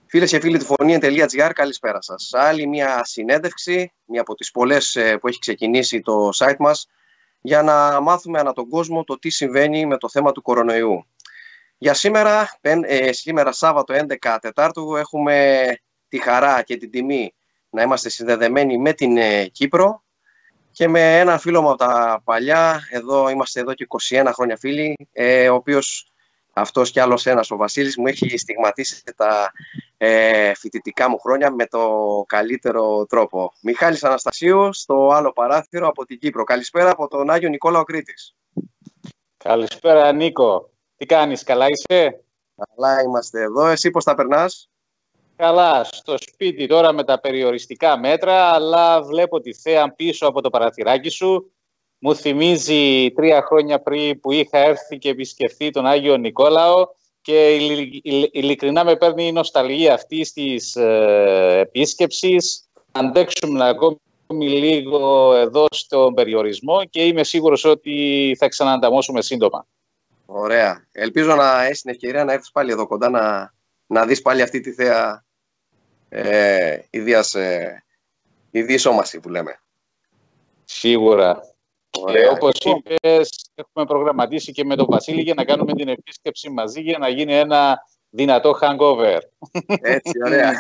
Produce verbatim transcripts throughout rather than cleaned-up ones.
Φίλες και φίλοι του φωνή.gr, καλησπέρα σας. Άλλη μια συνέντευξη, μια από τις πολλές που έχει ξεκινήσει το site μας, για να μάθουμε ανά τον κόσμο το τι συμβαίνει με το θέμα του κορονοϊού. Για σήμερα, ε, σήμερα Σάββατο έντεκα Τετάρτου, έχουμε τη χαρά και την τιμή να είμαστε συνδεδεμένοι με την ε, Κύπρο και με έναν φίλο μου από τα παλιά. Εδώ είμαστε εδώ και είκοσι ένα χρόνια φίλοι, ε, ο οποίος αυτός κι άλλος ένας, ο Βασίλης, μου έχει στιγματίσει τα ε, φοιτητικά μου χρόνια με το καλύτερο τρόπο. Μιχάλης Αναστασίου, στο άλλο παράθυρο από την Κύπρο. Καλησπέρα από τον Άγιο Νικόλαο Κρήτης. Καλησπέρα Νίκο. Τι κάνεις, καλά είσαι? Καλά είμαστε εδώ. Εσύ πώς τα περνάς? Καλά, στο σπίτι τώρα με τα περιοριστικά μέτρα, αλλά βλέπω τη θέα πίσω από το παραθυράκι σου. Μου θυμίζει τρία χρόνια πριν που είχα έρθει και επισκεφθεί τον Άγιο Νικόλαο και ειλικρινά με παίρνει η νοσταλγία αυτής της ε, επίσκεψης. Αντέξουμε ακόμη λίγο εδώ στον περιορισμό και είμαι σίγουρος ότι θα ξανανταμώσουμε σύντομα. Ωραία. Ελπίζω να έχεις την ευκαιρία να έρθεις πάλι εδώ κοντά να, να δεις πάλι αυτή τη θέα ε, ιδίας, ε, ιδίης που λέμε. Σίγουρα. Ωραία. Και όπως είπες, έχουμε προγραμματίσει και με τον Βασίλη για να κάνουμε την επίσκεψη μαζί για να γίνει ένα δυνατό hangover. Έτσι, ωραία.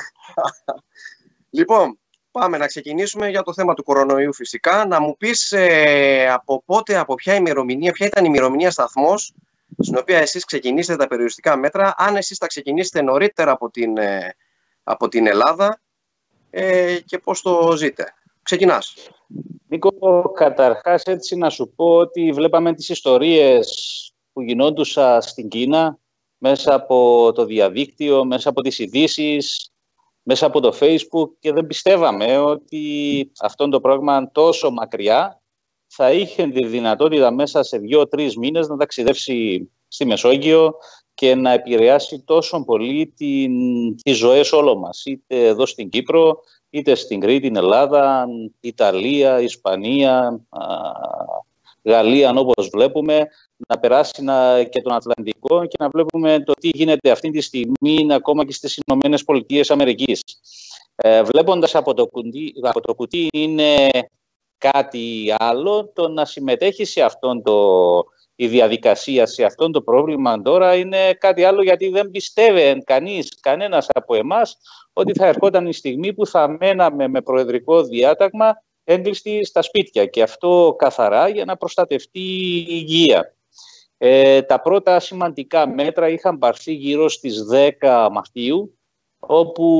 Λοιπόν, πάμε να ξεκινήσουμε για το θέμα του κορονοϊού φυσικά. Να μου πεις ε, από πότε, από ποια ημερομηνία, ποια ήταν η ημερομηνία σταθμός στην οποία εσείς ξεκινήσετε τα περιοριστικά μέτρα, αν εσείς τα ξεκινήσετε νωρίτερα από την, ε, από την Ελλάδα ε, και πώς το ζείτε. Ξεκινάς. Νίκο, καταρχάς έτσι να σου πω ότι βλέπαμε τις ιστορίες που γινόντουσαν στην Κίνα μέσα από το διαδίκτυο, μέσα από τις ειδήσεις, μέσα από το Facebook και δεν πιστεύαμε ότι αυτό το πρόγραμμα τόσο μακριά θα είχε τη δυνατότητα μέσα σε δύο-τρεις μήνες να ταξιδεύσει στη Μεσόγειο και να επηρεάσει τόσο πολύ την, τις ζωές όλων μας, είτε εδώ στην Κύπρο, είτε στην Κρήτη, την Ελλάδα, Ιταλία, Ισπανία, α, Γαλλία, όπως βλέπουμε, να περάσει να, και τον Ατλαντικό και να βλέπουμε το τι γίνεται αυτή τη στιγμή ακόμα και στις Ηνωμένες Πολιτείες Αμερικής. Ε, βλέποντας από το, κουτί, από το κουτί είναι κάτι άλλο, το να συμμετέχει σε αυτόν το, η διαδικασία, σε αυτόν το πρόβλημα τώρα είναι κάτι άλλο, γιατί δεν πιστεύει κανείς, κανένας από εμάς ότι θα ερχόταν η στιγμή που θα μέναμε με προεδρικό διάταγμα έγκλειστοι στα σπίτια και αυτό καθαρά για να προστατευτεί η υγεία. Ε, τα πρώτα σημαντικά μέτρα είχαν πάρθει γύρω στις δέκα Μαρτίου, όπου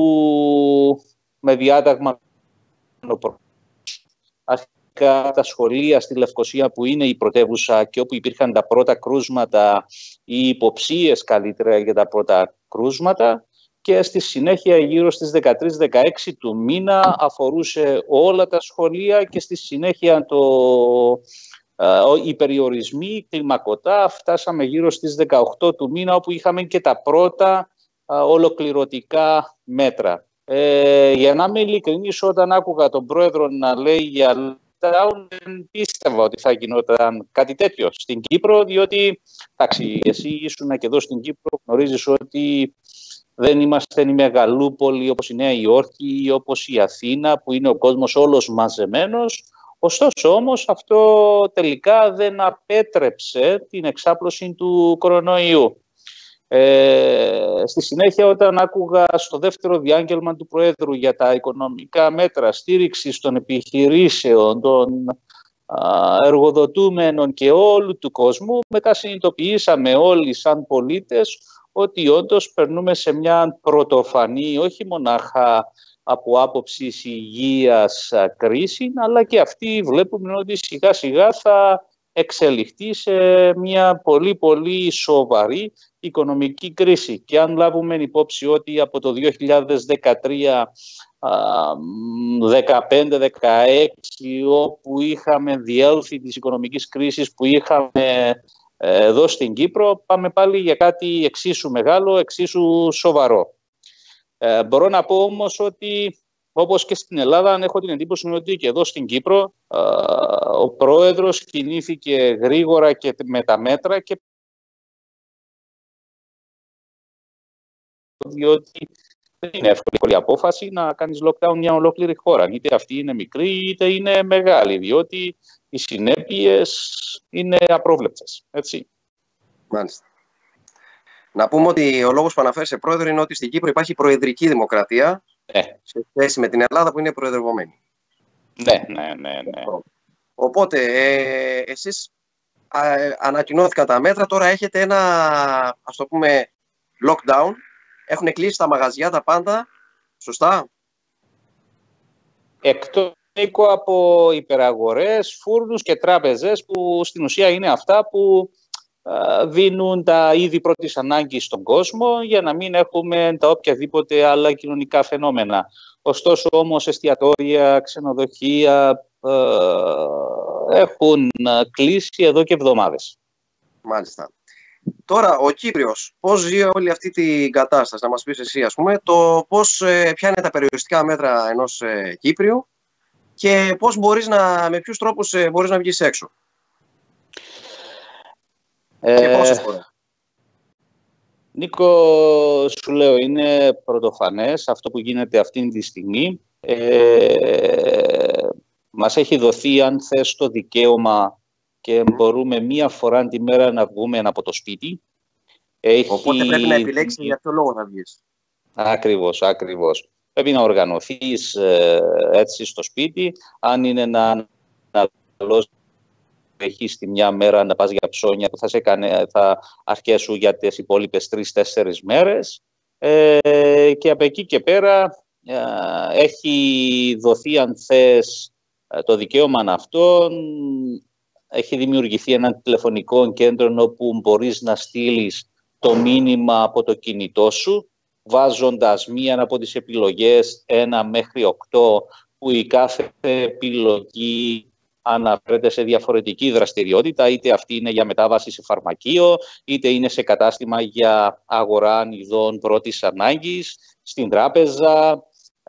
με διάταγμα αρχικά τα σχολεία στη Λευκοσία, που είναι η πρωτεύουσα και όπου υπήρχαν τα πρώτα κρούσματα ή υποψίες καλύτερα για τα πρώτα κρούσματα, και στη συνέχεια γύρω στις δεκατρείς δεκαέξι του μήνα αφορούσε όλα τα σχολεία και στη συνέχεια το, ε, οι περιορισμοί κλιμακωτά φτάσαμε γύρω στις δεκαοκτώ του μήνα, όπου είχαμε και τα πρώτα ε, ολοκληρωτικά μέτρα. Ε, για να είμαι ειλικρινής, όταν άκουγα τον πρόεδρο να λέει για lockdown, δεν πίστευα ότι θα γινόταν κάτι τέτοιο στην Κύπρο, διότι εντάξει, εσύ ήσουν και εδώ στην Κύπρο, γνωρίζεις ότι δεν είμαστε η μεγαλούπολη όπως η Νέα Υόρκη ή όπως η Αθήνα, που είναι ο κόσμος όλος μαζεμένος. Ωστόσο όμως αυτό τελικά δεν απέτρεψε την εξάπλωση του κορονοϊού. Ε, στη συνέχεια, όταν άκουγα στο δεύτερο διάγγελμα του Προέδρου για τα οικονομικά μέτρα στήριξης των επιχειρήσεων, των α, εργοδοτούμενων και όλου του κόσμου, μετά συνειδητοποιήσαμε όλοι σαν πολίτες ότι όντως περνούμε σε μια πρωτοφανή, όχι μονάχα από άποψη υγείας κρίση, αλλά και αυτή βλέπουμε ότι σιγά σιγά θα εξελιχθεί σε μια πολύ πολύ σοβαρή οικονομική κρίση. Και αν λάβουμε υπόψη ότι από το δύο χιλιάδες δεκατρία δεκαπέντε δεκαέξι, όπου είχαμε διέλθει της οικονομικής κρίσης που είχαμε εδώ στην Κύπρο, πάμε πάλι για κάτι εξίσου μεγάλο, εξίσου σοβαρό. Ε, μπορώ να πω όμως ότι, όπως και στην Ελλάδα, αν έχω την εντύπωση ότι και εδώ στην Κύπρο ε, ο πρόεδρος κινήθηκε γρήγορα και με τα μέτρα, και διότι δεν είναι εύκολη απόφαση να κάνεις lockdown μια ολόκληρη χώρα. Είτε αυτή είναι μικρή, είτε είναι μεγάλη, διότι οι συνέπειες είναι απρόβλεπτες. Έτσι. Μάλιστα. Να πούμε ότι ο λόγος που αναφέρει σε πρόεδρο είναι ότι στην Κύπρο υπάρχει προεδρική δημοκρατία ναι. σε σχέση με την Ελλάδα που είναι προεδρευομένη. Ναι, ναι, ναι. ναι. Οπότε, ε, εσείς α, ανακοινώθηκαν τα μέτρα, τώρα έχετε ένα, ας το πούμε, lockdown. Έχουν κλείσει τα μαγαζιά, τα πάντα, σωστά? Εκτός από υπεραγορές, φούρνους και τράπεζες που στην ουσία είναι αυτά που α, δίνουν τα είδη πρώτης ανάγκης στον κόσμο για να μην έχουμε τα οποιαδήποτε άλλα κοινωνικά φαινόμενα. Ωστόσο όμως εστιατόρια, ξενοδοχεία ε, έχουν κλείσει εδώ και εβδομάδες. Μάλιστα. Τώρα, ο Κύπριος, πώς ζει όλη αυτή την κατάσταση, να μας πεις εσύ, ας πούμε, το πώς, ε, ποια είναι τα περιοριστικά μέτρα ενός ε, Κύπριου και πώς μπορείς να, με ποιους τρόπους ε, μπορείς να βγεις έξω. Ε, και πόσες φορές. Νίκο, σου λέω, είναι πρωτοφανές αυτό που γίνεται αυτή τη στιγμή. Ε, μας έχει δοθεί, αν θες, το δικαίωμα και μπορούμε μία φορά τη μέρα να βγούμε από το σπίτι. Έχει... Οπότε πρέπει να επιλέξεις για ποιο λόγο θα βγεις. Ακριβώς, ακριβώς. Πρέπει να οργανωθείς ε, έτσι στο σπίτι. Αν είναι να αναλώσεις έχεις τη μια μέρα να πας για ψώνια που θα, σε κάνε, θα αρκέσουν για τις υπόλοιπες τρεις-τέσσερις μέρες. Ε, και από εκεί και πέρα ε, έχει δοθεί, αν θες, το δικαίωμα αυτόν. Έχει δημιουργηθεί ένα τηλεφωνικό κέντρο όπου μπορείς να στείλεις το μήνυμα από το κινητό σου, βάζοντας μία από τις επιλογές ένα μέχρι οκτώ, που η κάθε επιλογή αναφέρεται σε διαφορετική δραστηριότητα, είτε αυτή είναι για μετάβαση σε φαρμακείο, είτε είναι σε κατάστημα για αγορά ειδών πρώτης ανάγκης, στην τράπεζα,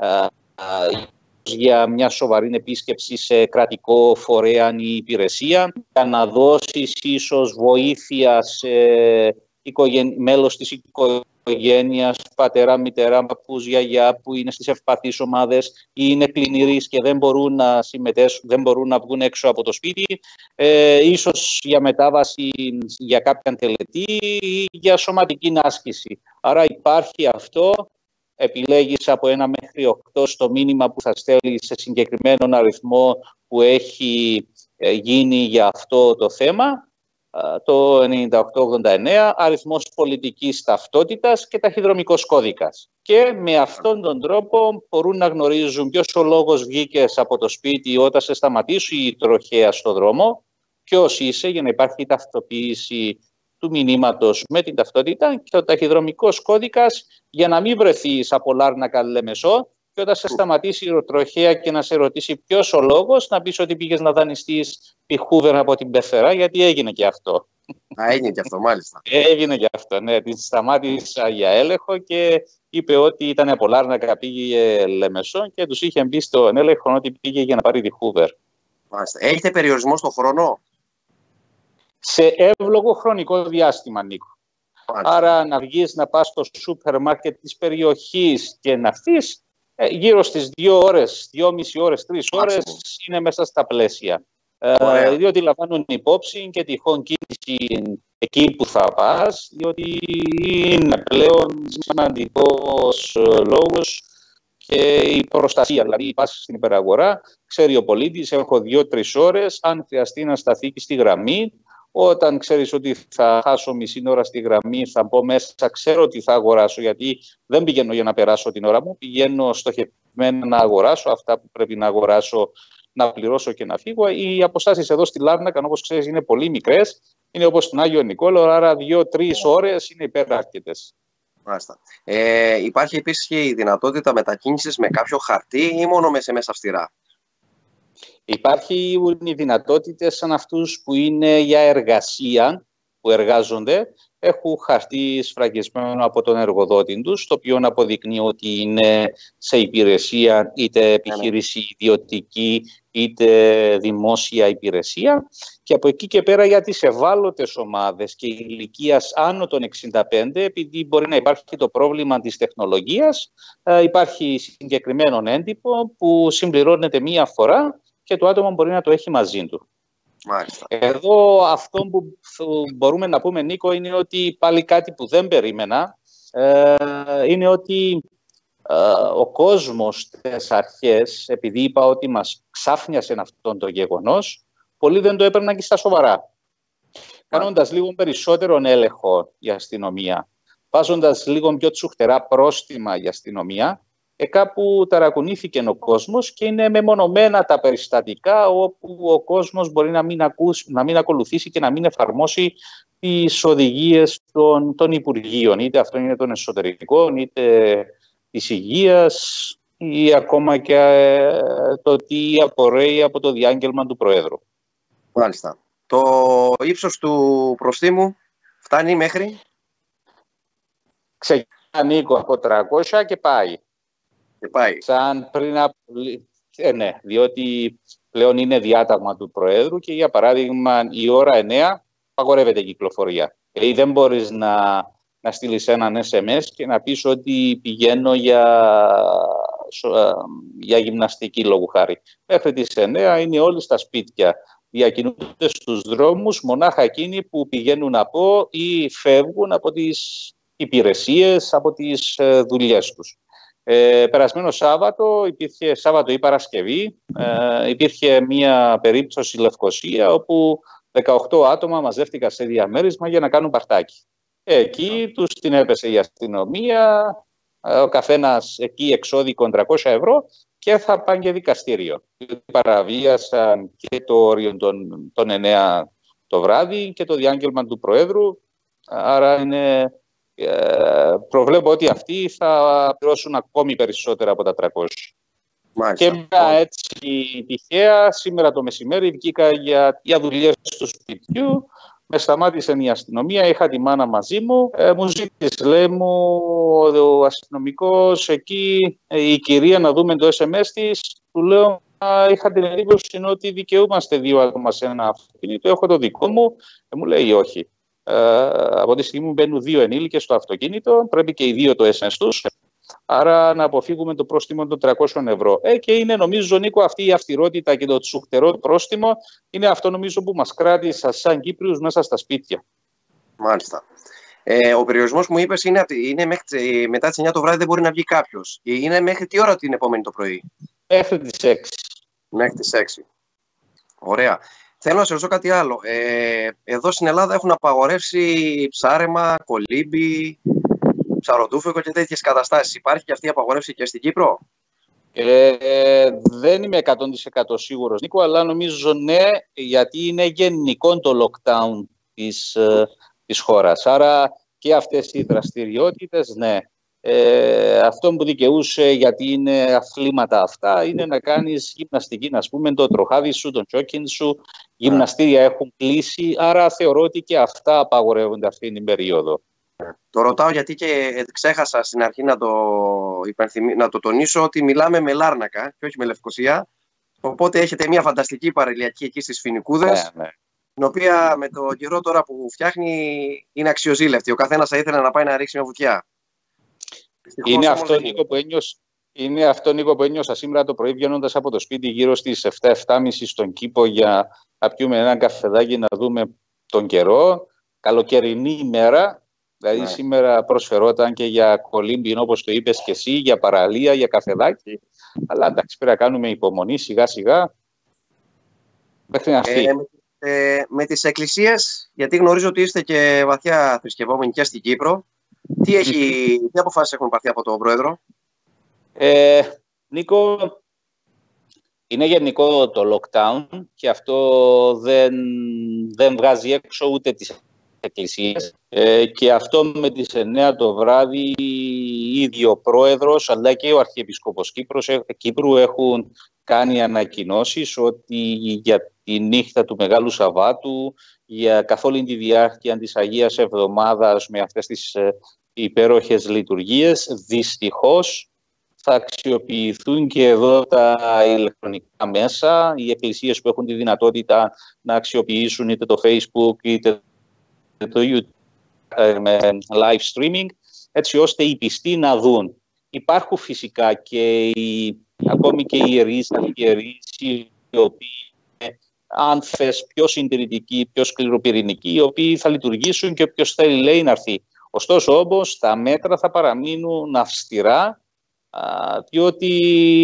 για μια σοβαρή επίσκεψη σε κρατικό φορέα ή υπηρεσία, για να δώσεις ίσως βοήθεια σε οικογεν... μέλος της οικογένειας, πατέρα, μητέρα, παππούς, γιαγιά, που είναι στις ευπαθείς ομάδες ή είναι πλημμυρείς και δεν μπορούν να συμμετέσχουν, δεν μπορούν να βγουν έξω από το σπίτι, ε, ίσως για μετάβαση για κάποια τελετή ή για σωματική άσκηση. Άρα υπάρχει αυτό. Επιλέγεις από ένα μέχρι οκτώ στο μήνυμα που θα στέλνεις σε συγκεκριμένον αριθμό που έχει γίνει για αυτό το θέμα, το ενενήντα οκτώ ογδόντα εννέα, αριθμός πολιτικής ταυτότητας και ταχυδρομικός κώδικας. Και με αυτόν τον τρόπο μπορούν να γνωρίζουν ποιος ο λόγος βγήκες από το σπίτι όταν σε σταματήσει η τροχέα στο δρόμο, ποιος είσαι, για να υπάρχει ταυτοποίηση του μηνύματος με την ταυτότητα, και ο ταχυδρομικός κώδικας για να μην βρεθείς από Λάρνακα Λεμεσό και όταν σε σταματήσει η τροχέα και να σε ρωτήσει ποιος ο λόγος, να πεις ότι πήγες να δανειστείς τη Hoover από την Πεθερά, γιατί έγινε και αυτό. Α, έγινε και αυτό, μάλιστα. Έγινε και αυτό, ναι. Την σταμάτησα για έλεγχο και είπε ότι ήταν από Λάρνακα, πήγε Λεμεσό και τους είχε μπει στον έλεγχο ότι πήγε για να πάρει τη Hoover. Μάλιστα. Έχετε περιορισμό στον χρόνο? Σε εύλογο χρονικό διάστημα, Νίκο. Μάλιστα. Άρα να βγεις να πας στο σούπερ μάρκετ της περιοχής και να έρθεις ε, γύρω στις δύο ώρες, δυόμιση ώρες, τρεις ώρες είναι μέσα στα πλαίσια. Ε, διότι λαμβάνουν υπόψη και τυχόν κίνηση εκεί που θα πας, διότι είναι πλέον σημαντικός λόγος και η προστασία. Δηλαδή πας στην υπεραγορά, ξέρει ο πολίτης, έχω δύο-τρεις ώρες, αν χρειαστεί να σταθεί και στη γραμμή. Όταν ξέρεις ότι θα χάσω μισή ώρα στη γραμμή, θα μπω μέσα, ξέρω ότι θα αγοράσω, γιατί δεν πηγαίνω για να περάσω την ώρα μου, πηγαίνω στοχευμένα να αγοράσω αυτά που πρέπει να αγοράσω, να πληρώσω και να φύγω. Οι αποστάσεις εδώ στη Λάρνακα, όπως ξέρεις, είναι πολύ μικρές, είναι όπως στον Άγιο Νικόλαο, άρα δύο-τρεις ώρες είναι υπεράρκετες. Μάλιστα. Ε, υπάρχει επίσης και η δυνατότητα μετακίνησης με κάποιο χαρτί ή μόνο μέσα μέσα αυστηρά? Υπάρχουν οι δυνατότητες σαν αυτούς που είναι για εργασία, που εργάζονται, έχουν χαρτί σφραγισμένο από τον εργοδότη τους, το οποίο αποδεικνύει ότι είναι σε υπηρεσία, είτε επιχείρηση ιδιωτική, είτε δημόσια υπηρεσία. Και Και από εκεί και πέρα για τις ευάλωτες ομάδες και ηλικίας άνω των εξήντα πέντε, επειδή μπορεί να υπάρχει το πρόβλημα της τεχνολογίας, υπάρχει συγκεκριμένο έντυπο που συμπληρώνεται μία φορά και το άτομο μπορεί να το έχει μαζί του. Μάλιστα. Εδώ αυτό που μπορούμε να πούμε, Νίκο, είναι ότι πάλι κάτι που δεν περίμενα, είναι ότι ο κόσμος στις αρχές, επειδή είπα ότι μας ξάφνιασε αυτό το γεγονός, πολλοί δεν το έπαιρναν και στα σοβαρά. Κάνοντας λίγο περισσότερον έλεγχο η αστυνομία, βάζοντας λίγο πιο τσουχτερά πρόστιμα η αστυνομία, ε, κάπου ταρακουνήθηκε ο κόσμος και είναι μεμονωμένα τα περιστατικά όπου ο κόσμος μπορεί να μην, ακούσει, να μην ακολουθήσει και να μην εφαρμόσει τις οδηγίες των, των Υπουργείων, είτε αυτό είναι των εσωτερικών, είτε της υγείας ή ακόμα και ε, το τι απορρέει από το διάγγελμα του Προέδρου. Μάλιστα. Το ύψος του προστίμου φτάνει μέχρι? Ξεκινά, Νίκο, από τριακόσια και πάει. Και πάει. Σαν πριν από... Ε, ναι, διότι πλέον είναι διάταγμα του Προέδρου και για παράδειγμα η ώρα εννέα απαγορεύεται η κυκλοφορία. Δηλαδή δεν μπορείς να, να στείλεις έναν ες εμ ες και να πεις ότι πηγαίνω για, για γυμναστική λόγου χάρη. Μέχρι τις εννέα είναι όλοι στα σπίτια. Διακινούνται στους δρόμους μονάχα εκείνοι που πηγαίνουν από ή φεύγουν από τις υπηρεσίες, από τις δουλειές τους. Ε, περασμένο Σάββατο, υπήρχε Σάββατο ή Παρασκευή, ε, υπήρχε μια περίπτωση στη Λευκοσία όπου δεκαοκτώ άτομα μαζεύτηκαν σε διαμέρισμα για να κάνουν παρτάκι. Ε, εκεί τους την έπεσε η αστυνομία, ε, ο καθένας εκεί εξώδικον τριακόσια ευρώ και θα πάνε και δικαστήριο. Παραβίασαν και το όριο των, των εννέα το βράδυ και το διάγγελμα του Προέδρου, άρα είναι... Ε, προβλέπω ότι αυτοί θα πληρώσουν ακόμη περισσότερα από τα τριακόσια. Μάλιστα. Και μια έτσι τυχαία, σήμερα το μεσημέρι βγήκα για, για δουλειές του σπιτιού, με σταμάτησε η αστυνομία, είχα τη μάνα μαζί μου, ε, μου ζήτησε, λέει μου, ο αστυνομικός εκεί, η κυρία να δούμε το ες εμ ες της, του λέω, είχα την εντύπωση ότι δικαιούμαστε δύο άτομα σε ένα αυτοκίνητο, έχω το δικό μου, ε, μου λέει όχι. Ε, από τη στιγμή που μπαίνουν δύο ενήλικες στο αυτοκίνητο, πρέπει και οι δύο το ες εμ ες τους, άρα να αποφύγουμε το πρόστιμο των τριακόσια ευρώ. Ε, και είναι, νομίζω, Νίκο, αυτή η αυστηρότητα και το τσουχτερό πρόστιμο είναι αυτό, νομίζω, που μας κράτησε σαν Κύπριους μέσα στα σπίτια. Μάλιστα. Ε, ο περιορισμός που μου είπες είναι, είναι μέχρι, μετά τις εννιά το βράδυ δεν μπορεί να βγει κάποιος. Είναι μέχρι τι ώρα την επόμενη το πρωί? Μέχρι τις έξι. Μέχρι τις έξι. Ωραία. Θέλω να σε ρωτήσω κάτι άλλο. Ε, εδώ στην Ελλάδα έχουν απαγορεύσει ψάρεμα, κολύμπι, ψαροτούφεκο και τέτοιες καταστάσεις. Υπάρχει και αυτή η απαγορεύση και στην Κύπρο? Ε, δεν είμαι εκατό τοις εκατό σίγουρος, Νίκο, αλλά νομίζω ναι, γιατί είναι γενικό το lockdown της, της χώρας. Άρα και αυτές οι δραστηριότητες, ναι. Ε, αυτό που δικαιούσε, γιατί είναι αθλήματα αυτά, είναι να κάνεις γυμναστική, να πούμε, το τροχάδι σου, τον τζόκιν σου. Γυμναστήρια έχουν κλείσει, άρα θεωρώ ότι και αυτά απαγορεύονται αυτή την περίοδο. Το ρωτάω γιατί και ξέχασα στην αρχή να το, υπενθυμί... να το τονίσω ότι μιλάμε με Λάρνακα και όχι με Λευκοσία. Οπότε έχετε μια φανταστική παραλιακή εκεί στις Φοινικούδες, ναι, ναι, την οποία με το καιρό τώρα που φτιάχνει είναι αξιοζήλευτη. Ο καθένας θα ήθελε να πάει να ρίξει μια βουτιά. Είναι αυτό, Νίκο, που ένιωσα, είναι αυτό, Νίκο, που ένιωσα σήμερα το πρωί βγαίνοντας από το σπίτι γύρω στις επτά επτά και μισή στον κήπο για να πιούμε ένα καφεδάκι να δούμε τον καιρό. Καλοκαιρινή ημέρα, δηλαδή ναι, σήμερα προσφερόταν και για κολύμπι, όπως το είπες και εσύ, για παραλία, για καφεδάκι. Αλλά εντάξει, πρέπει να κάνουμε υπομονή σιγά σιγά μέχρι να φύγει. Ε, ε, με τις εκκλησίες, γιατί γνωρίζω ότι είστε και βαθιά θρησκευόμενοι και στην Κύπρο, τι, έχει, τι αποφάσεις έχουν πάρθει από τον Πρόεδρο? Ε, Νίκο, είναι γενικό το lockdown και αυτό δεν, δεν βγάζει έξω ούτε τις εκκλησίες. Ε, και αυτό με τις εννέα το βράδυ ήδη ο Πρόεδρος αλλά και ο Αρχιεπίσκοπος Κύπρος, Κύπρου έχουν κάνει ανακοινώσεις ότι για τη νύχτα του Μεγάλου Σαββάτου, για καθ' όλη τη διάρκεια της Αγίας Εβδομάδας με αυτές τις υπέροχες λειτουργίες, δυστυχώς θα αξιοποιηθούν και εδώ τα ηλεκτρονικά μέσα, οι εκκλησίες που έχουν τη δυνατότητα να αξιοποιήσουν είτε το Facebook είτε το YouTube με live streaming, έτσι ώστε οι πιστοί να δουν. Υπάρχουν φυσικά και οι, ακόμη και οι ιερείς, οι ιερείς οι οποίοι είναι, αν θες, πιο συντηρητικοί, πιο σκληροπυρηνικοί, οι οποίοι θα λειτουργήσουν και όποιος θέλει λέει να έρθει. Ωστόσο όμως τα μέτρα θα παραμείνουν αυστηρά, διότι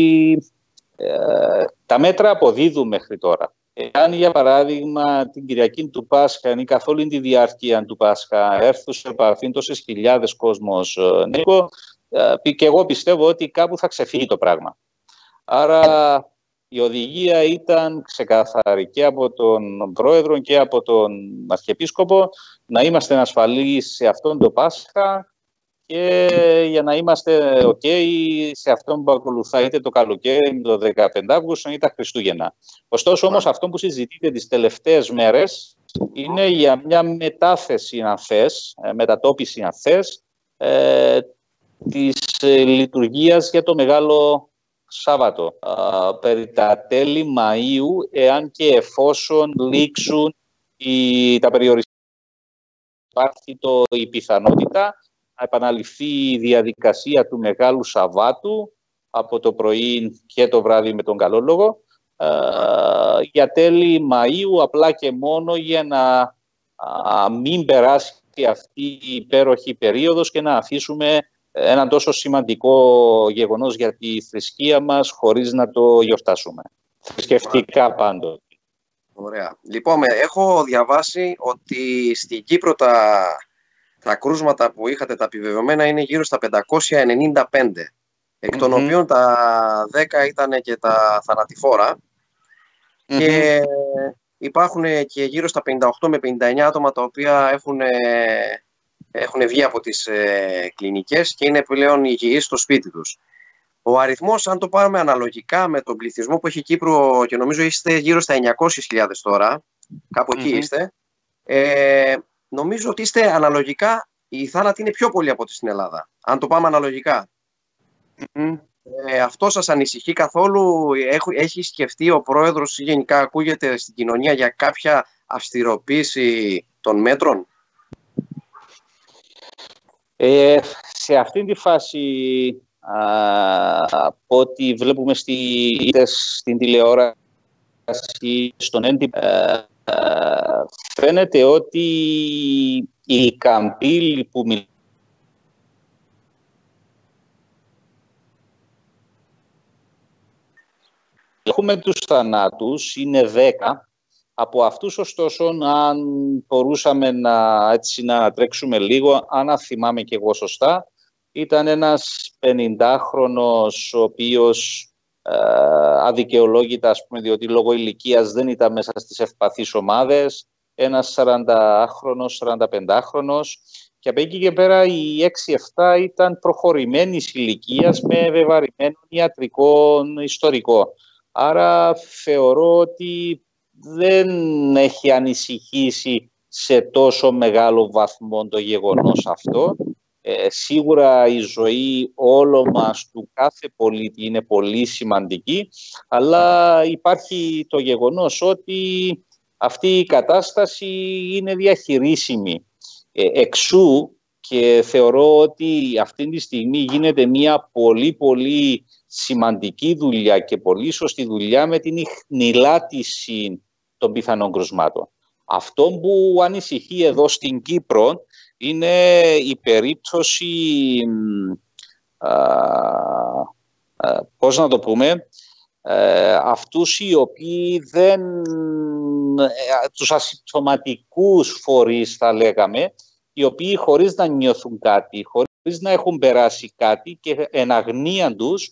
ε, τα μέτρα αποδίδουν μέχρι τώρα. Εάν για παράδειγμα την Κυριακή του Πάσχα ή καθ' όλη τη διάρκεια του Πάσχα έρθουν σε επαφή τόσες χιλιάδες κόσμος, Νίκο, και εγώ πιστεύω ότι κάπου θα ξεφύγει το πράγμα. Άρα η οδηγία ήταν ξεκαθαρή και από τον Πρόεδρο και από τον Αρχιεπίσκοπο να είμαστε ασφαλείς σε αυτόν το Πάσχα και για να είμαστε ok σε αυτόν που ακολουθά είτε το καλοκαίρι, το δεκαπέντε Αυγούστου ή τα Χριστούγεννα. Ωστόσο όμως αυτό που συζητείτε τις τελευταίες μέρες είναι για μια μετάθεση αν θες, μετατόπιση αν θες, ε, της ε, λειτουργίας για το Μεγάλο Σάββατο. Α, περί τα τέλη Μαΐου, εάν και εφόσον λήξουν οι, τα περιοριστικά, υπάρχει το, η πιθανότητα να επαναληφθεί η διαδικασία του Μεγάλου Σαββάτου από το πρωί και το βράδυ με τον καλό λόγο α, για τέλη Μαΐου, απλά και μόνο για να α, μην περάσει αυτή η υπέροχη περίοδος και να αφήσουμε ένα τόσο σημαντικό γεγονός για τη θρησκεία μας χωρίς να το γιορτάσουμε. Θρησκευτικά πάντοτε. Ωραία. Λοιπόν, έχω διαβάσει ότι στην Κύπρο τα, τα κρούσματα που είχατε τα επιβεβαιωμένα είναι γύρω στα πεντακόσια ενενήντα πέντε, εκ των mm-hmm. οποίων τα δέκα ήταν και τα θανατηφόρα mm-hmm. και υπάρχουν και γύρω στα πενήντα οκτώ με πενήντα εννέα άτομα τα οποία έχουν... έχουν βγει από τις ε, κλινικές και είναι πλέον υγιείς στο σπίτι τους. Ο αριθμός, αν το πάρουμε αναλογικά με τον πληθυσμό που έχει η Κύπρο, και νομίζω είστε γύρω στα εννιακόσιες χιλιάδες τώρα, κάπου εκεί mm-hmm. είστε, ε, νομίζω ότι είστε αναλογικά, οι θάνατοι είναι πιο πολλοί από ό,τι στην Ελλάδα, αν το πάμε αναλογικά. Mm-hmm. Ε, αυτό σας ανησυχεί καθόλου? Έχει, έχει σκεφτεί ο Πρόεδρος ή γενικά ακούγεται στην κοινωνία για κάποια αυστηροποίηση των μέτρων? Ε, σε αυτή τη φάση, α, από ό,τι βλέπουμε στη, είτε στην τηλεόραση, στον έντυπο, ε, ε, φαίνεται ότι η καμπύλη που μιλάει έχουμε τους θανάτους, είναι δέκα. Από αυτούς, ωστόσο, αν μπορούσαμε να, έτσι, να τρέξουμε λίγο, αν θυμάμαι και εγώ σωστά, ήταν ένας πενηντάχρονος, ο οποίος ε, αδικαιολόγητα, ας πούμε, διότι λόγω ηλικίας δεν ήταν μέσα στις ευπαθείς ομάδες, ένας σαραντάχρονος, σαρανταπεντάχρονος, και από εκεί και πέρα οι έξι επτά ήταν προχωρημένης ηλικίας με βεβαρημένο ιατρικό ιστορικό. Άρα θεωρώ ότι δεν έχει ανησυχήσει σε τόσο μεγάλο βαθμό το γεγονός αυτό. Ε, σίγουρα η ζωή όλο μας, του κάθε πολίτη, είναι πολύ σημαντική, αλλά υπάρχει το γεγονός ότι αυτή η κατάσταση είναι διαχειρίσιμη. Ε, εξού και θεωρώ ότι αυτή τη στιγμή γίνεται μια πολύ πολύ σημαντική δουλειά και πολύ σωστή δουλειά με την ιχνηλάτηση των πιθανών κρουσμάτων. Αυτό που ανησυχεί εδώ στην Κύπρο είναι η περίπτωση, α, α, πώς να το πούμε, ε, αυτούς οι οποίοι δεν, ε, τους ασυμπτωματικούς φορείς θα λέγαμε, οι οποίοι χωρίς να νιώθουν κάτι, χωρίς να έχουν περάσει κάτι και εν αγνία τους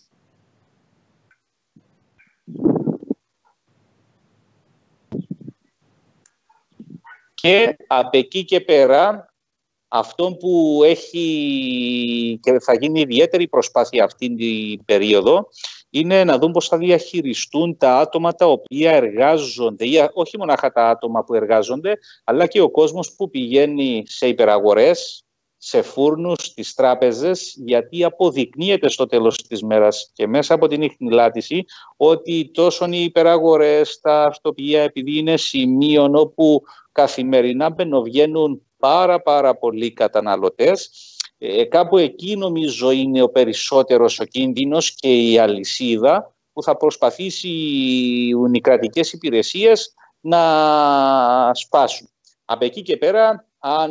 και από εκεί και πέρα αυτό που έχει και θα γίνει ιδιαίτερη προσπάθεια αυτήν την περίοδο είναι να δουν πώς θα διαχειριστούν τα άτομα τα οποία εργάζονται, όχι μονάχα τα άτομα που εργάζονται, αλλά και ο κόσμος που πηγαίνει σε υπεραγορές, σε φούρνους, στις τράπεζες, γιατί αποδεικνύεται στο τέλος της μέρας και μέσα από την ιχνηλάτηση ότι τόσο οι υπεραγορές, τα αυτοπία, επειδή είναι σημείων όπου καθημερινά μπαινοβγαίνουν πάρα πάρα πολλοί καταναλωτές, ε, κάπου εκεί νομίζω είναι ο περισσότερος ο κίνδυνος και η αλυσίδα που θα προσπαθήσουν οι κρατικές υπηρεσίες να σπάσουν. Από εκεί και πέρα, αν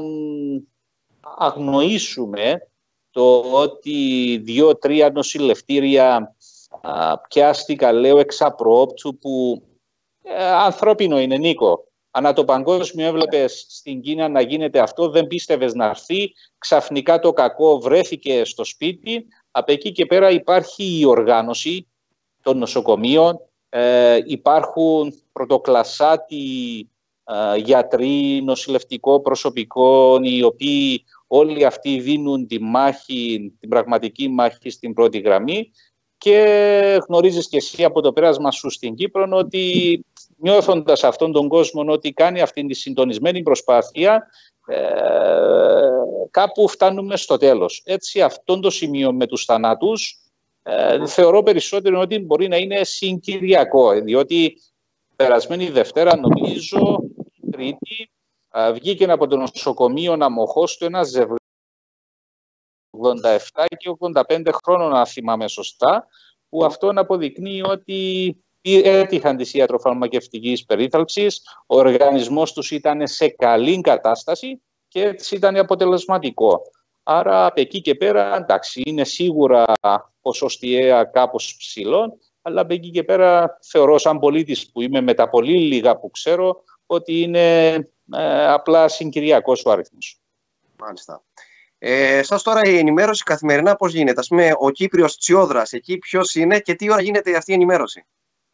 αγνοήσουμε το ότι δύο-τρία νοσηλευτήρια α, πιάστηκα, λέω, εξ απροόπτου, που ε, ανθρώπινο είναι, Νίκο. Ανά το παγκόσμιο έβλεπες στην Κίνα να γίνεται αυτό, δεν πίστευες να έρθει, ξαφνικά το κακό βρέθηκε στο σπίτι. Από εκεί και πέρα υπάρχει η οργάνωση των νοσοκομείων, ε, υπάρχουν πρωτοκλασσάτοι ε, γιατροί, νοσηλευτικό προσωπικό, οι οποίοι όλοι αυτοί δίνουν τη μάχη, την πραγματική μάχη στην πρώτη γραμμή, και γνωρίζεις και εσύ από το πέρασμα σου στην Κύπρο ότι νιώθοντας αυτόν τον κόσμο ότι κάνει αυτή τη συντονισμένη προσπάθεια, ε, κάπου φτάνουμε στο τέλος. Έτσι, αυτόν το σημείο με τους θανάτους ε, θεωρώ περισσότερο ότι μπορεί να είναι συγκυριακό, διότι περασμένη Δευτέρα, νομίζω Τρίτη, ε, βγήκε από το νοσοκομείο Αμοχώς του ένα ζευγάρι ογδόντα επτά και ογδόντα πέντε χρόνων, αν θυμάμαι σωστά, που αυτό αποδεικνύει ότι έτυχαν της ιατροφαρμακευτικής περίθαλψης, ο οργανισμός τους ήταν σε καλή κατάσταση και έτσι ήταν αποτελεσματικό. Άρα από εκεί και πέρα, εντάξει, είναι σίγουρα ποσοστιαία κάπως ψηλών, αλλά από εκεί και πέρα θεωρώ σαν πολίτης που είμαι, με τα πολύ λίγα που ξέρω, ότι είναι ε, απλά συγκυριακός ο αριθμός. Μάλιστα. Ε, σας τώρα η ενημέρωση καθημερινά πώς γίνεται? Ας πούμε, ο Κύπριος Τσιόδρας, εκεί ποιος είναι και τι ώρα γίνεται αυτή η ενημέρωση?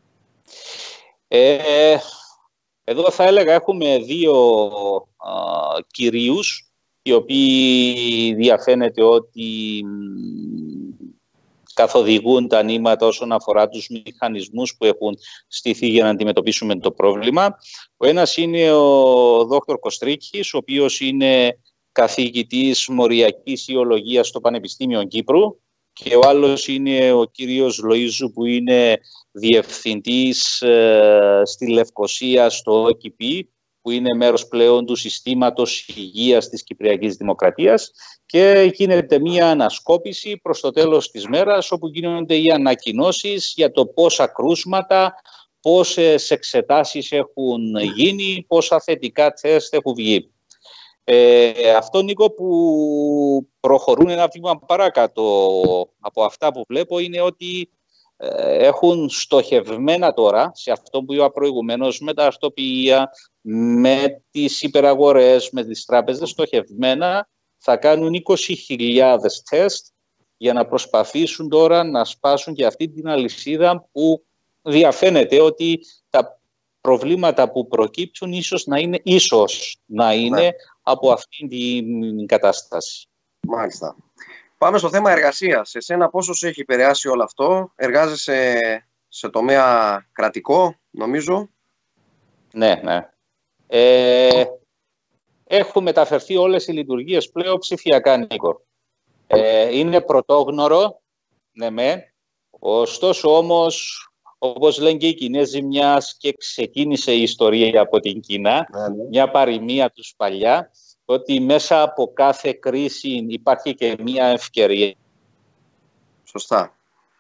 Ε, εδώ θα έλεγα έχουμε δύο α, κυρίους, οι οποίοι διαφαίνεται ότι μ, καθοδηγούν τα νήματα όσον αφορά τους μηχανισμούς που έχουν στηθεί για να αντιμετωπίσουμε το πρόβλημα. Ο ένας είναι ο δόκτωρ Κωστρίκης, ο οποίος είναι καθηγητής μοριακής ιολογίας στο Πανεπιστήμιο Κύπρου, και ο άλλος είναι ο κύριος Λοΐζου, που είναι διευθυντής ε, στη Λευκοσία στο ΟΚΙΠΗ, που είναι μέρος πλέον του συστήματος υγείας της Κυπριακής Δημοκρατίας, και γίνεται μία ανασκόπηση προς το τέλος της μέρας, όπου γίνονται οι ανακοινώσεις για το πόσα κρούσματα, πόσες εξετάσεις έχουν γίνει, πόσα θετικά τεστ έχουν βγει. Ε, αυτό, Νίκο, που προχωρούν ένα βήμα παρακάτω από αυτά που βλέπω, είναι ότι ε, έχουν στοχευμένα τώρα, σε αυτό που είπα προηγουμένως, με τα αυτοποιία, με τις υπεραγορές, με τις τράπεζες, στοχευμένα θα κάνουν είκοσι χιλιάδες τεστ για να προσπαθήσουν τώρα να σπάσουν και αυτή την αλυσίδα που διαφαίνεται ότι τα προβλήματα που προκύπτουν ίσως να είναι, ίσως να είναι ναι. από αυτή την κατάσταση. Μάλιστα. Πάμε στο θέμα εργασίας. Εσένα πόσο σε έχει επηρεάσει όλο αυτό? Εργάζεσαι σε τομέα κρατικό, νομίζω. Ναι, ναι. Ε, έχουν μεταφερθεί όλες οι λειτουργίες πλέον ψηφιακά, Νίκο. Ε, είναι πρωτόγνωρο, ναι με. Ωστόσο όμως, όπως λένε και οι Κινέζοι, μιας και ξεκίνησε η ιστορία από την Κίνα, ναι, ναι. μια παροιμία τους παλιά, ότι μέσα από κάθε κρίση υπάρχει και μια ευκαιρία. Σωστά.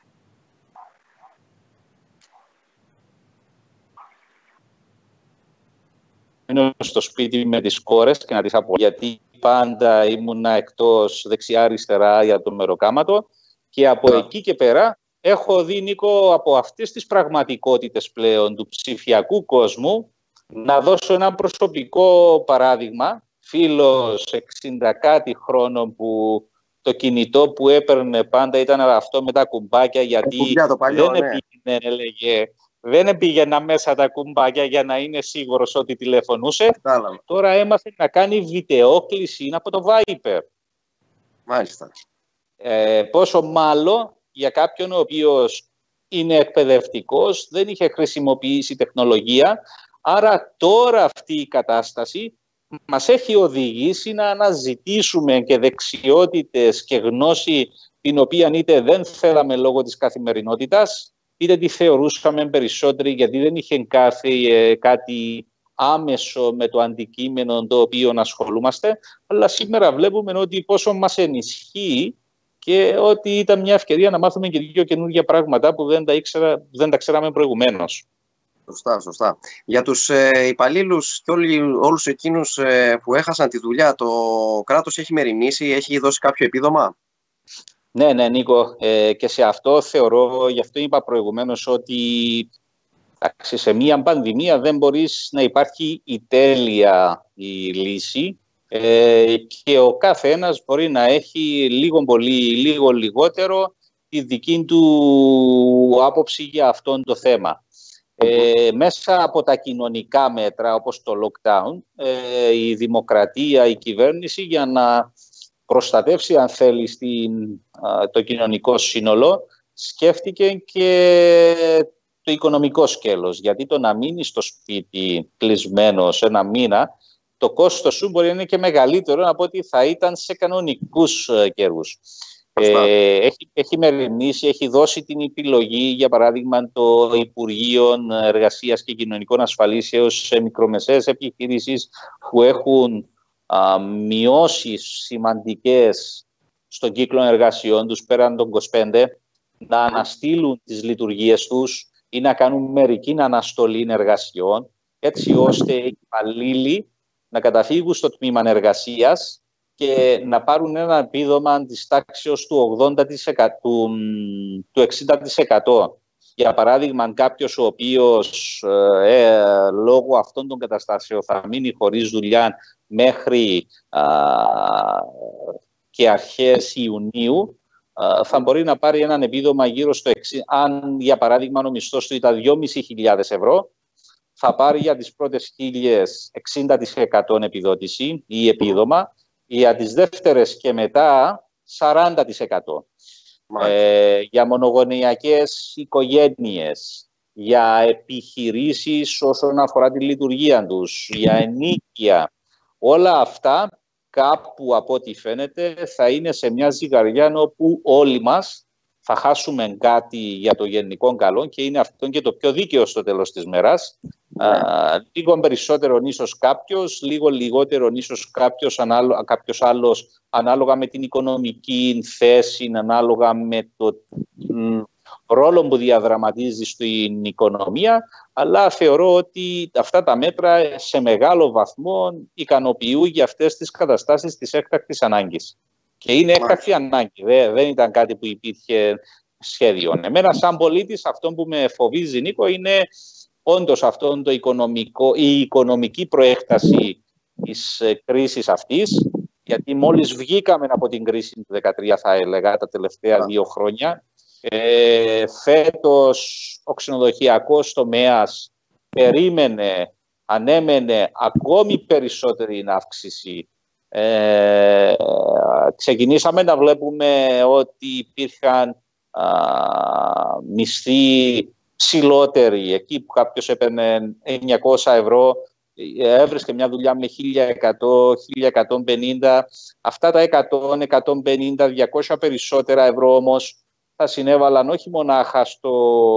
Είμαι στο σπίτι με τις κόρες και να τις απο... γιατί πάντα ήμουνα εκτός δεξιά-αριστερά για το μεροκάματο, και από yeah. εκεί και πέρα έχω δει, Νίκο, από αυτές τις πραγματικότητες πλέον του ψηφιακού κόσμου, να δώσω ένα προσωπικό παράδειγμα. Φίλος εξήντα κάτι χρόνων, που το κινητό που έπαιρνε πάντα ήταν αυτό με τα κουμπάκια, γιατί παλιό, δεν, ναι. πήγαινε, έλεγε, δεν πήγαινα μέσα τα κουμπάκια για να είναι σίγουρος ότι τηλεφωνούσε. Άλα. Τώρα έμαθε να κάνει βιντεόκληση από το Viber. Μάλιστα. Ε, πόσο μάλλον για κάποιον ο οποίος είναι εκπαιδευτικός, δεν είχε χρησιμοποιήσει τεχνολογία. Άρα τώρα αυτή η κατάσταση μας έχει οδηγήσει να αναζητήσουμε και δεξιότητες και γνώση την οποία είτε δεν θέλαμε λόγω της καθημερινότητας, είτε τη θεωρούσαμε περισσότερη γιατί δεν είχε κάθε, ε, κάτι άμεσο με το αντικείμενο το οποίο ασχολούμαστε, αλλά σήμερα βλέπουμε ότι πόσο μας ενισχύει και ότι ήταν μια ευκαιρία να μάθουμε και δύο καινούργια πράγματα που δεν τα, ήξερα, δεν τα ξέραμε προηγουμένως. Σωστά, σωστά. Για τους ε, υπαλλήλους και όλοι, όλους εκείνους ε, που έχασαν τη δουλειά, το κράτος έχει μεριμνήσει, έχει δώσει κάποιο επίδομα? Ναι, ναι, Νίκο. Ε, και σε αυτό θεωρώ, γι' αυτό είπα προηγουμένως, ότι εντάξει, σε μια πανδημία δεν μπορείς να υπάρχει η τέλεια η λύση ε, και ο κάθε ένας μπορεί να έχει λίγο πολύ, λίγο λιγότερο τη δική του άποψη για αυτό το θέμα. Ε, μέσα από τα κοινωνικά μέτρα όπως το lockdown, ε, η δημοκρατία, η κυβέρνηση για να προστατεύσει αν θέλει στην, α, το κοινωνικό σύνολο σκέφτηκε και το οικονομικό σκέλος. Γιατί το να μείνει στο σπίτι κλεισμένος ένα μήνα, το κόστος σου μπορεί να είναι και μεγαλύτερο από ότι θα ήταν σε κανονικούς καιρούς. Ε, έχει, έχει μεριμνήσει, έχει δώσει την επιλογή, για παράδειγμα, το Υπουργείο Εργασίας και Κοινωνικών Ασφαλίσεως σε μικρομεσαίες επιχειρήσεις που έχουν α, μειώσεις σημαντικές στον κύκλο εργασιών τους πέραν των είκοσι πέντε, να αναστείλουν τις λειτουργίες τους ή να κάνουν μερική αναστολή εργασιών, έτσι ώστε οι υπαλλήλοι να καταφύγουν στο τμήμα εργασίας και να πάρουν ένα επίδομα της τάξης του, ογδόντα τοις εκατό, του, του εξήντα τοις εκατό. Για παράδειγμα, κάποιος ο οποίος ε, λόγω αυτών των καταστάσεων θα μείνει χωρίς δουλειά μέχρι α, και αρχές Ιουνίου, α, θα μπορεί να πάρει έναν επίδομα γύρω στο εξήντα. Αν, για παράδειγμα, ο μισθός του ήταν δυόμισι χιλιάδες ευρώ, θα πάρει για τις πρώτες χίλιες εξήντα τοις εκατό επιδότηση ή επίδομα, για τις δεύτερες και μετά σαράντα τοις εκατό. Ε, για μονογονεϊκές οικογένειες, για επιχειρήσεις όσον αφορά τη λειτουργία τους, για ενίκεια. Όλα αυτά κάπου από ό,τι φαίνεται θα είναι σε μια ζυγαριά όπου όλοι μας θα χάσουμε κάτι για το γενικό καλό και είναι αυτό και το πιο δίκαιο στο τέλος της μέρας. Yeah. Α, λίγο περισσότερο ίσως κάποιος, λίγο λιγότερο ίσως κάποιος, ανάλο, κάποιος άλλος, ανάλογα με την οικονομική θέση, ανάλογα με το μ, ρόλο που διαδραματίζει στην οικονομία, αλλά θεωρώ ότι αυτά τα μέτρα σε μεγάλο βαθμό ικανοποιούν για αυτές τις καταστάσεις της έκτακτης ανάγκης. Και είναι έκτακτη ανάγκη, δεν, δεν ήταν κάτι που υπήρχε σχέδιο. Εμένα σαν πολίτης αυτό που με φοβίζει, Νίκο, είναι όντως αυτό το οικονομικό, η οικονομική προέκταση της κρίσης αυτής, γιατί μόλις βγήκαμε από την κρίση του δεκατρία, θα έλεγα, τα τελευταία yeah. δύο χρόνια, ε, φέτος ο ξενοδοχειακός τομέας περίμενε, ανέμενε ακόμη περισσότερη αύξηση. Ε, ξεκινήσαμε να βλέπουμε ότι υπήρχαν α, μισθοί ψηλότεροι. Εκεί που κάποιος έπαιρνε εννιακόσια ευρώ, έβρισκε μια δουλειά με χίλια εκατό, χίλια εκατόν πενήντα. Αυτά τα εκατό, εκατόν πενήντα, διακόσια περισσότερα ευρώ όμως θα συνέβαλαν όχι μονάχα στο,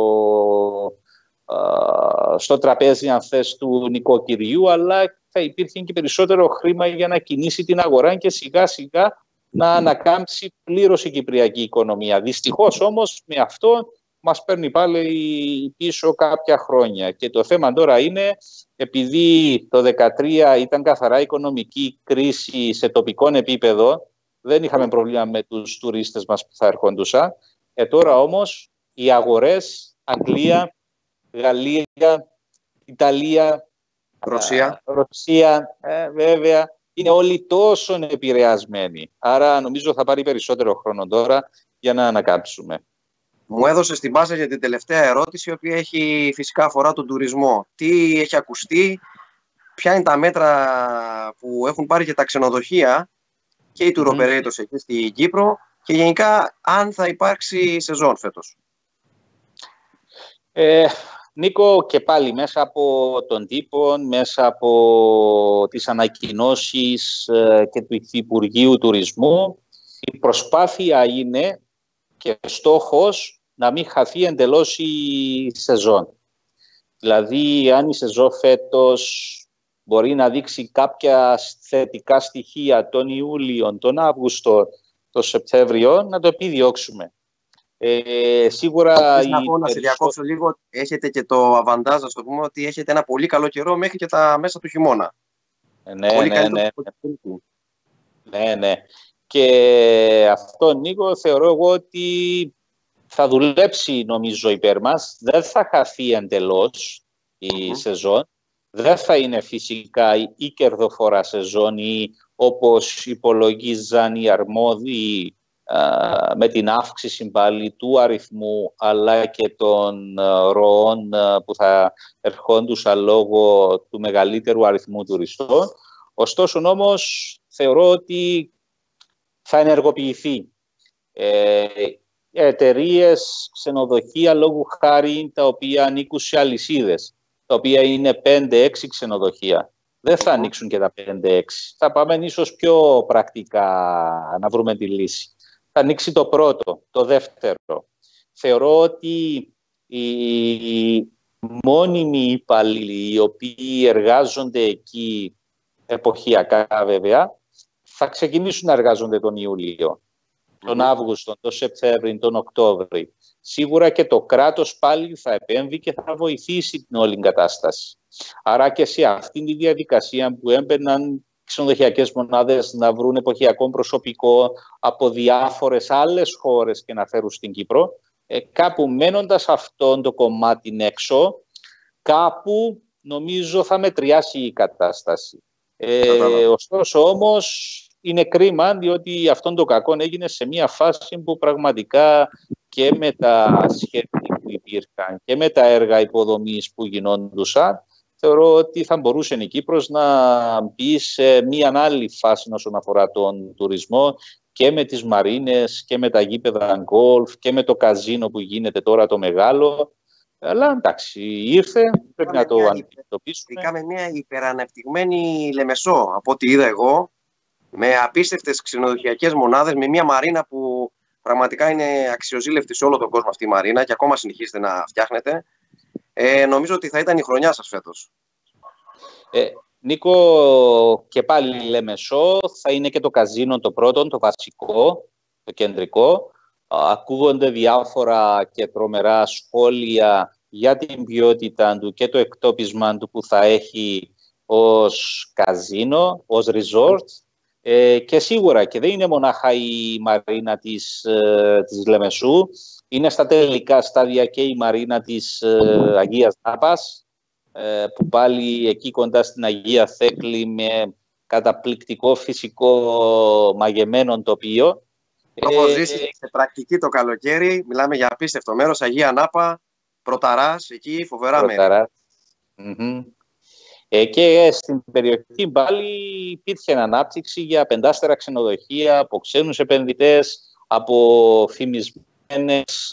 α, στο τραπέζι, αν θες, του νοικοκυριού, αλλά θα υπήρχε και περισσότερο χρήμα για να κινήσει την αγορά και σιγά σιγά να ανακάμψει πλήρως η κυπριακή οικονομία. Δυστυχώς όμως με αυτό μας παίρνει πάλι πίσω κάποια χρόνια. Και το θέμα τώρα είναι, επειδή το δεκατρία ήταν καθαρά οικονομική κρίση σε τοπικό επίπεδο, δεν είχαμε προβλήμα με τους τουρίστες μας που θα ερχόντουσαν. Ε, τώρα όμως οι αγορές, Αγγλία, Γαλλία, Ιταλία, Ρωσία, ε, Ρωσία ε, βέβαια, είναι όλοι τόσο επηρεασμένοι. Άρα νομίζω θα πάρει περισσότερο χρόνο τώρα για να ανακάμψουμε. Μου έδωσε την πάσα για την τελευταία ερώτηση, η οποία έχει φυσικά αφορά τον τουρισμό. Τι έχει ακουστεί, ποια είναι τα μέτρα που έχουν πάρει και τα ξενοδοχεία και οι tour operators mm. εκεί στην Κύπρο και γενικά αν θα υπάρξει σεζόν φέτος. Ε, Νίκο, και πάλι μέσα από τον τύπο, μέσα από τις ανακοινώσεις και του Υπουργείου Τουρισμού, η προσπάθεια είναι και στόχος να μην χαθεί εντελώς η σεζόν. Δηλαδή, αν η σεζόν φέτος μπορεί να δείξει κάποια θετικά στοιχεία τον Ιούλιο, τον Αύγουστο, τον Σεπτέμβριο, να το επιδιώξουμε. Ε, σίγουρα. Να πω, να περισσότερο... σε διακόψω λίγο, έχετε και το αβαντάζ, να το πούμε, ότι έχετε ένα πολύ καλό καιρό μέχρι και τα μέσα του χειμώνα. Ναι, πολύ ναι, ναι. ναι, ναι. Και αυτό, Νίκο, θεωρώ εγώ ότι θα δουλέψει, νομίζω, υπέρ μας. Δεν θα χαθεί εντελώς η mm-hmm. σεζόν. Δεν θα είναι φυσικά η κερδοφορά σεζόν ή όπως υπολογίζαν οι αρμόδιοι α, με την αύξηση πάλι του αριθμού αλλά και των α, ροών α, που θα ερχόντουσαν λόγω του μεγαλύτερου αριθμού τουριστών. Ωστόσο όμως θεωρώ ότι θα ενεργοποιηθεί. Ε, εταιρείες, ξενοδοχεία λόγου χάρη τα οποία ανήκουν σε αλυσίδες, τα οποία είναι πέντε έξι ξενοδοχεία. Δεν θα ανοίξουν και τα πέντε έξι. Θα πάμε ίσως πιο πρακτικά να βρούμε τη λύση. Θα ανοίξει το πρώτο, το δεύτερο. Θεωρώ ότι οι μόνιμοι υπαλλήλοι, οι οποίοι εργάζονται εκεί εποχιακά βέβαια, θα ξεκινήσουν να εργάζονται τον Ιούλιο, τον Αύγουστο, τον Σεπτέμβρη, τον Οκτώβρη. Σίγουρα και το κράτος πάλι θα επέμβει και θα βοηθήσει την όλη κατάσταση. Άρα και σε αυτήν τη διαδικασία που έμπαιναν ξενοδοχειακές μονάδες να βρουν εποχιακό προσωπικό από διάφορες άλλες χώρες και να φέρουν στην Κύπρο, ε, κάπου μένοντας αυτόν το κομμάτι έξω, κάπου νομίζω θα μετριάσει η κατάσταση. Ε, ωστόσο όμως είναι κρίμα, διότι αυτόν το κακό έγινε σε μια φάση που πραγματικά και με τα σχέδια που υπήρχαν και με τα έργα υποδομής που γινόντουσαν, θεωρώ ότι θα μπορούσε η Κύπρος να μπει σε μια άλλη φάση όσον αφορά τον τουρισμό και με τις μαρίνες και με τα γήπεδα γκολφ και με το καζίνο που γίνεται τώρα το μεγάλο. Αλλά εντάξει, ήρθε, πρέπει Είχαμε να το αντιμετωπίσουμε. Είχαμε μια υπερανεπτυγμένη Λεμεσό, από ό,τι είδα εγώ, με απίστευτες ξενοδοχειακές μονάδες, με μια μαρίνα που πραγματικά είναι αξιοζήλευτη σε όλο τον κόσμο αυτή η μαρίνα και ακόμα συνεχίζετε να φτιάχνετε. Ε, νομίζω ότι θα ήταν η χρονιά σας φέτος. Ε, Νίκο, και πάλι Λεμεσό, θα είναι και το καζίνο το πρώτο, το βασικό, το κεντρικό. Ακούγονται διάφορα και τρομερά σχόλια για την ποιότητα του και το εκτόπισμα του που θα έχει ως καζίνο, ως resort. Ε, και σίγουρα και δεν είναι μονάχα η μαρίνα της, ε, της Λεμεσού, είναι στα τελικά στάδια και η μαρίνα της ε, Αγίας Νάπας, ε, που πάλι εκεί κοντά στην Αγία Θέκλη με καταπληκτικό φυσικό μαγεμένο τοπίο. Το έχω ζήσει σε πρακτική το καλοκαίρι, μιλάμε για απίστευτο μέρος, Αγία Νάπα, Πρωταράς, εκεί φοβερά μέρη. Mm-hmm. Ε, και στην περιοχή πάλι υπήρχε ανάπτυξη για πεντάστερα ξενοδοχεία από ξένους επενδυτές, από φημισμένες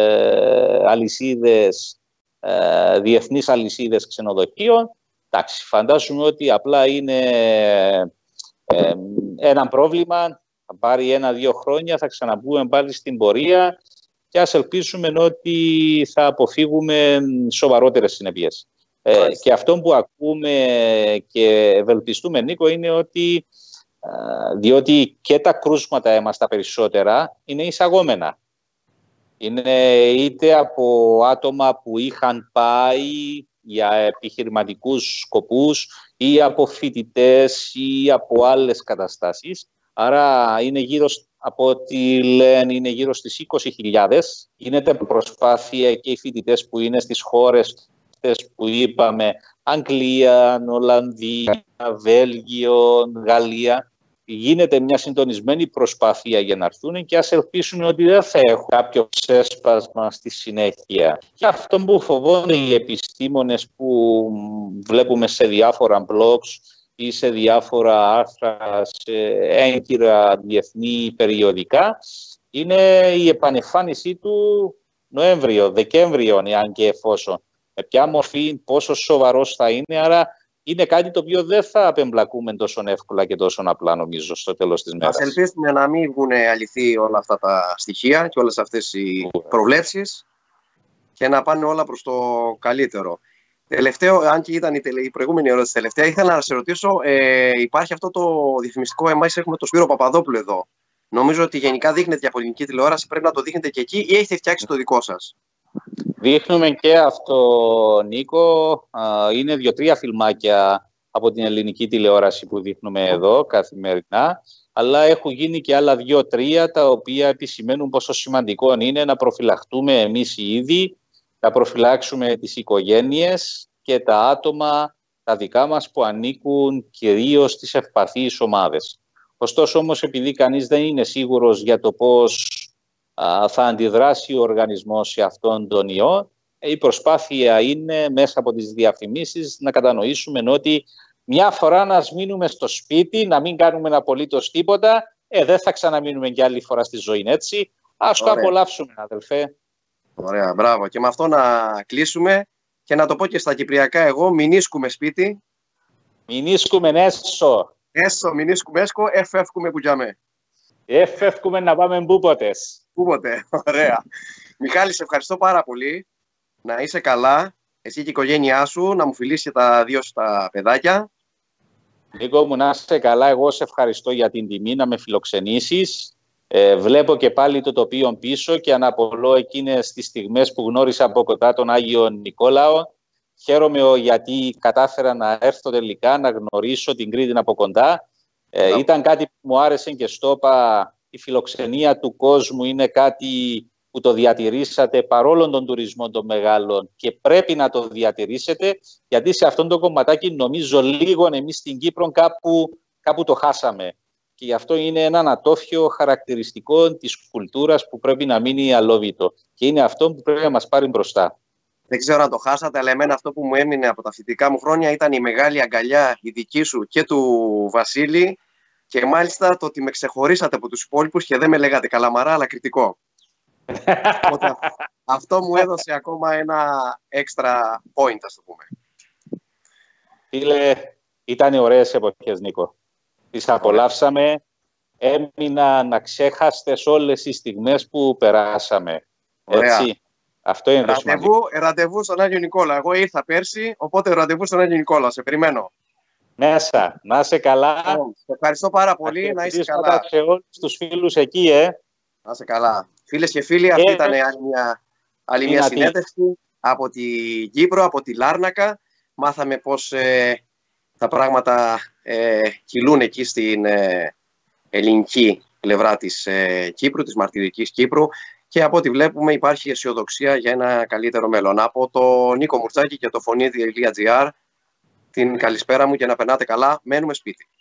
ε, αλυσίδες, ε, διεθνείς αλυσίδες ξενοδοχείων. Εντάξει, φαντάζομαι ότι απλά είναι ε, ένα πρόβλημα, θα πάρει ένα-δύο χρόνια, θα ξαναμπούμε πάλι στην πορεία και ας ελπίσουμε ότι θα αποφύγουμε σοβαρότερες συνεπίες. Ε, και αυτό που ακούμε και ευελπιστούμε, Νίκο, είναι ότι ε, διότι και τα κρούσματα μας τα περισσότερα είναι εισαγόμενα. Είναι είτε από άτομα που είχαν πάει για επιχειρηματικούς σκοπούς ή από φοιτητές ή από άλλες καταστάσεις. Άρα είναι γύρω, από ό,τι λένε, είναι γύρω στις είκοσι χιλιάδες. Γίνεται προσπάθεια και οι φοιτητές που είναι στις χώρες που είπαμε, Αγγλία, Ολλανδία, Βέλγιο, Γαλλία, γίνεται μια συντονισμένη προσπάθεια για να έρθουν και ας ελπίσουμε ότι δεν θα έχουν κάποιο ξέσπασμα στη συνέχεια. Και αυτό που φοβόνται οι επιστήμονες που βλέπουμε σε διάφορα blogs ή σε διάφορα άρθρα, σε έγκυρα διεθνή περιοδικά, είναι η επανεμφάνισή του Νοέμβριο, Δεκέμβριο, αν και εφόσον. με ποια μορφή, πόσο σοβαρός θα είναι. Άρα είναι κάτι το οποίο δεν θα απεμπλακούμε τόσο εύκολα και τόσο απλά, νομίζω, στο τέλος της μέρας. Ας ελπίσουμε να μην βγουν αληθή όλα αυτά τα στοιχεία και όλες αυτές οι προβλέψεις και να πάνε όλα προς το καλύτερο. Τελευταίο, αν και ήταν η, τελε, η προηγούμενη ερώτηση τελευταία, ήθελα να σε ρωτήσω, ε, υπάρχει αυτό το διαφημιστικό, εμάς έχουμε τον Σπύρο Παπαδόπουλο εδώ. Νομίζω ότι γενικά δείχνετε για πολιτική τηλεόραση, πρέπει να το δείχνετε και εκεί, ή έχετε φτιάξει το δικό σας? Δείχνουμε και αυτό, Νίκο. Είναι δύο-τρία φιλμάκια από την ελληνική τηλεόραση που δείχνουμε εδώ καθημερινά, αλλά έχουν γίνει και άλλα δύο-τρία τα οποία επισημαίνουν πόσο σημαντικό είναι να προφυλαχτούμε εμείς οι ίδιοι, να προφυλάξουμε τις οικογένειες και τα άτομα τα δικά μας που ανήκουν κυρίως στις ευπαθείς ομάδες. Ωστόσο όμως, επειδή κανείς δεν είναι σίγουρος για το πώς α, θα αντιδράσει ο οργανισμός σε αυτόν τον ιό, η προσπάθεια είναι μέσα από τις διαφημίσεις να κατανοήσουμε ότι μια φορά να μείνουμε στο σπίτι, να μην κάνουμε απολύτως τίποτα, ε, δεν θα ξαναμείνουμε κι άλλη φορά στη ζωή, έτσι. Ας το απολαύσουμε, αδελφέ. Ωραία, μπράβο. Και με αυτό να κλείσουμε και να το πω και στα κυπριακά εγώ, μην ίσκουμε σπίτι. Μην ίσκουμε έσω. Έσω, μην ίσκουμε έσκο, εφεύκουμε κουτζάμε. Εφεύκουμε να πάμε μπούποτες. Πούποτε, ωραία. Μιχάλη, σε ευχαριστώ πάρα πολύ. Να είσαι καλά, εσύ και η οικογένειά σου, να μου φιλήσει και τα δύο σου τα παιδάκια. Νίκο μου, να είσαι καλά. Εγώ σε ευχαριστώ για την τιμή να με φιλοξενήσεις. Ε, βλέπω και πάλι το τοπίο πίσω και αναπολώ εκείνες τις στιγμές που γνώρισα από κοντά τον Άγιο Νικόλαο. Χαίρομαι γιατί κατάφερα να έρθω τελικά, να γνωρίσω την Κρήτη από κοντά. Ε, yeah. Ήταν κάτι που μου άρεσε και στο είπα, η φιλοξενία του κόσμου είναι κάτι που το διατηρήσατε παρόλο τον τουρισμό των μεγάλων και πρέπει να το διατηρήσετε, γιατί σε αυτόν το κομματάκι νομίζω λίγο εμείς στην Κύπρο κάπου, κάπου το χάσαμε. Και γι' αυτό είναι ένα ανατόφιο χαρακτηριστικό της κουλτούρας που πρέπει να μείνει αλόβητο. Και είναι αυτό που πρέπει να μας πάρει μπροστά. Δεν ξέρω αν το χάσατε, αλλά εμένα αυτό που μου έμεινε από τα φοιτητικά μου χρόνια ήταν η μεγάλη αγκαλιά η δική σου και του Βασίλη και μάλιστα το ότι με ξεχωρίσατε από τους υπόλοιπους και δεν με λέγατε καλαμαρά, αλλά κριτικό. Οπότε, αυτό μου έδωσε ακόμα ένα extra point, ας το πούμε. Φίλε, ήταν ωραίες εποχές, Νίκο. Τις απολαύσαμε, έμειναν αξέχαστες όλες οι στιγμές που περάσαμε. Ωραία. Έτσι. Αυτό είναι ραντεβού, το σημαντικό. Ραντεβού στον Άγιο Νικόλα. Εγώ ήρθα πέρσι, οπότε ραντεβού στον Άγιο Νικόλα. Σε περιμένω. Μέσα. Να είσαι καλά. Σε ευχαριστώ πάρα πολύ. Να είσαι καλά. Σε όλους τους φίλους εκεί, ε. Να είσαι καλά. Φίλες και φίλοι, αυτή ε, ήταν άλλη μια, άλλη μια συνέντευξη από την Κύπρο, από τη Λάρνακα. Μάθαμε πώς ε, τα πράγματα ε, κυλούν εκεί στην ε, ελληνική πλευρά της ε, Κύπρου, της μαρτυρικής Κύπρου. Και από ό,τι βλέπουμε υπάρχει αισιοδοξία για ένα καλύτερο μέλλον. Από το Νίκο Μουρτσάκη και το φωνή τελεία τζι άρ, την καλησπέρα μου και να περνάτε καλά. Μένουμε σπίτι.